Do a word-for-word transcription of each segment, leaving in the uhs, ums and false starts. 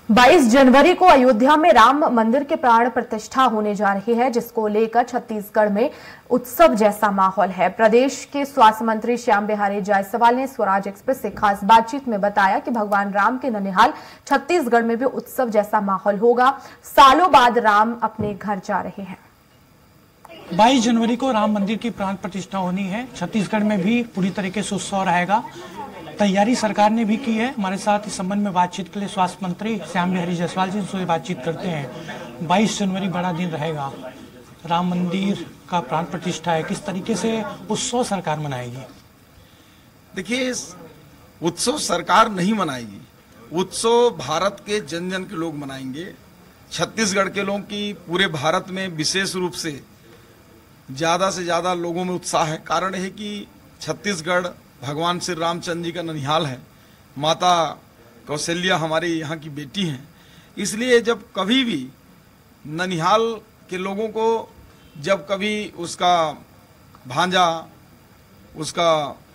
बाईस जनवरी को अयोध्या में राम मंदिर के प्राण प्रतिष्ठा होने जा रही है, जिसको लेकर छत्तीसगढ़ में उत्सव जैसा माहौल है। प्रदेश के स्वास्थ्य मंत्री श्याम बिहारी जायसवाल ने स्वराज एक्सप्रेस से खास बातचीत में बताया कि भगवान राम के ननिहाल छत्तीसगढ़ में भी उत्सव जैसा माहौल होगा। सालों बाद राम अपने घर जा रहे हैं। बाईस जनवरी को राम मंदिर की प्राण प्रतिष्ठा होनी है। छत्तीसगढ़ में भी पूरी तरीके से उत्सव रहेगा। तैयारी सरकार ने भी की है। हमारे साथ इस संबंध में बातचीत के लिए स्वास्थ्य मंत्री श्याम बिहारी जायसवाल जी से बातचीत करते हैं। बाईस जनवरी बड़ा दिन रहेगा, राम मंदिर का प्राण प्रतिष्ठा है, किस तरीके से उत्सव सरकार मनाएगी? देखिए, उत्सव सरकार नहीं मनाएगी, उत्सव भारत के जन जन के लोग मनाएंगे। छत्तीसगढ़ के लोगों की पूरे भारत में विशेष रूप से ज्यादा से ज्यादा लोगों में उत्साह है। कारण है कि छत्तीसगढ़ भगवान श्री रामचंद्र जी का ननिहाल है, माता कौशल्या हमारे यहाँ की बेटी हैं। इसलिए जब कभी भी ननिहाल के लोगों को, जब कभी उसका भांजा, उसका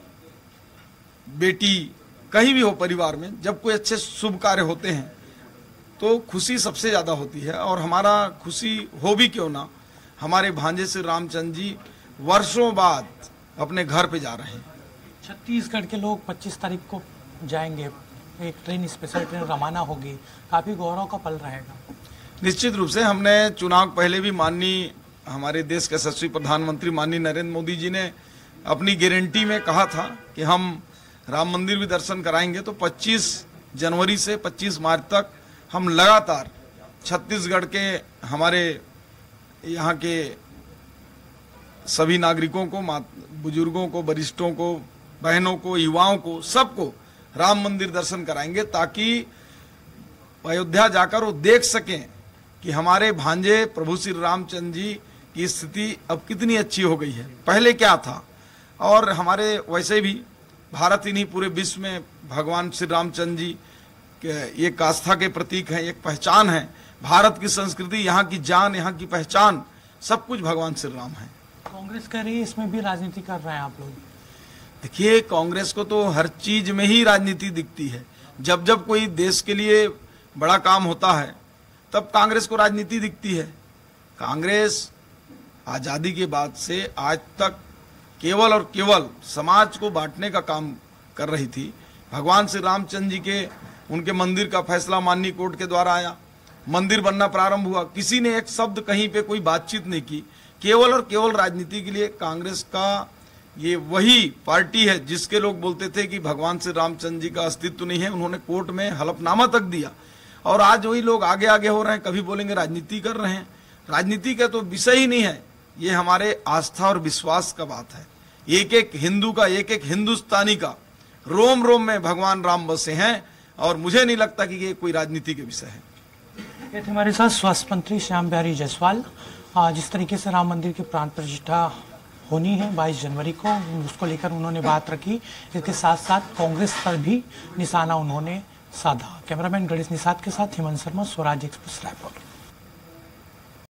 बेटी कहीं भी हो परिवार में, जब कोई अच्छे शुभ कार्य होते हैं तो खुशी सबसे ज्यादा होती है। और हमारा खुशी हो भी क्यों ना, हमारे भांजे श्री रामचंद्र जी वर्षों बाद अपने घर पे जा रहे हैं। छत्तीसगढ़ के लोग पच्चीस तारीख को जाएंगे, एक ट्रेन, स्पेशल ट्रेन रवाना होगी, काफी गौरव का पल रहेगा। निश्चित रूप से हमने चुनाव पहले भी माननीय हमारे देश के यशस्वी प्रधानमंत्री माननीय नरेंद्र मोदी जी ने अपनी गारंटी में कहा था कि हम राम मंदिर भी दर्शन कराएंगे। तो पच्चीस जनवरी से पच्चीस मार्च तक हम लगातार छत्तीसगढ़ के हमारे यहाँ के सभी नागरिकों को, बुजुर्गों को, वरिष्ठों को, बहनों को, युवाओं को, सबको राम मंदिर दर्शन कराएंगे, ताकि अयोध्या जाकर वो देख सकें कि हमारे भांजे प्रभु श्री रामचंद्र जी की स्थिति अब कितनी अच्छी हो गई है, पहले क्या था। और हमारे वैसे भी भारत ही नहीं, पूरे विश्व में भगवान श्री रामचंद्र जी के एक आस्था के प्रतीक हैं, एक पहचान है। भारत की संस्कृति, यहाँ की जान, यहाँ की पहचान, सब कुछ भगवान श्री राम है। कांग्रेस कह रही है इसमें भी राजनीति कर रहे हैं आप लोग। देखिए, कांग्रेस को तो हर चीज में ही राजनीति दिखती है। जब जब कोई देश के लिए बड़ा काम होता है तब कांग्रेस को राजनीति दिखती है। कांग्रेस आजादी के बाद से आज तक केवल और केवल समाज को बांटने का काम कर रही थी। भगवान श्री रामचंद्र जी के उनके मंदिर का फैसला माननीय कोर्ट के द्वारा आया, मंदिर बनना प्रारंभ हुआ, किसी ने एक शब्द कहीं पे कोई बातचीत नहीं की। केवल और केवल राजनीति के लिए कांग्रेस का ये वही पार्टी है जिसके लोग बोलते थे कि भगवान श्री रामचंद्र जी का अस्तित्व नहीं है। उन्होंने कोर्ट में हलफनामा तक दिया, और आज वही लोग आगे आगे हो रहे हैं, कभी बोलेंगे राजनीति कर रहे हैं। राजनीति का तो विषय ही नहीं है, ये हमारे आस्था और विश्वास का बात है। एक एक हिंदू का, एक एक हिंदुस्तानी का रोम रोम में भगवान राम बसे हैं, और मुझे नहीं लगता कि ये कोई राजनीति के विषय है। ये थे हमारे साथ स्वास्थ्य मंत्री श्याम बिहारी जायसवाल। जिस तरीके से राम मंदिर की प्राण प्रतिष्ठा होनी है बाईस जनवरी को, उसको लेकर उन्होंने बात रखी। इसके साथ साथ कांग्रेस पर भी निशाना उन्होंने साधा। कैमरामैन गणेश निषाद के साथ हेमंत शर्मा, स्वराज एक्सप्रेस, रायपुर।